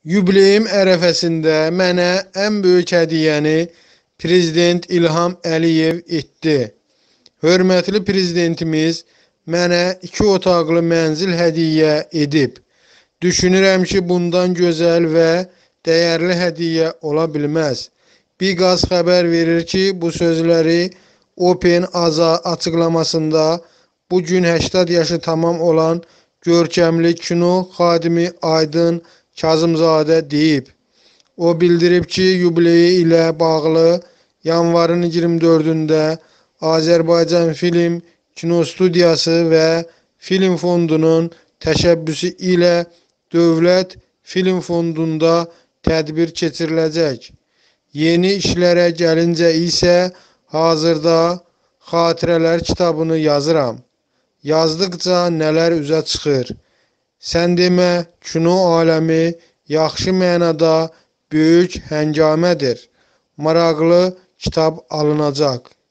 Yubileyim ərəfəsində mənə ən böyük hədiyyəni Prezident İlham Əliyev etdi. Hörmətli Prezidentimiz mənə 2 otaqlı mənzil hədiyyə edib. Düşünürəm ki, bundan gözəl və dəyərli hədiyyə ola bilməz. Biqaz xəbər verir ki, bu sözləri Open Aza açıqlamasında bugün 80 yaşı tamam olan görkəmli kino xadimi Aydın Kazımzadə deyib. O bildirib ki, yubileyi ilə bağlı yanvarın 24-də Azərbaycan Film Kinostudiyası və Film Fondunun təşəbbüsü ilə Dövlət Film Fondunda tədbir keçiriləcək. Yeni işlərə gəlincə isə hazırda xatirələr kitabını yazıram. Yazdıqca nələr üzə çıxır. Sən demə, kino aləmi yaxşı mənada böyük həngamədir. Maraqlı kitab alınacaq.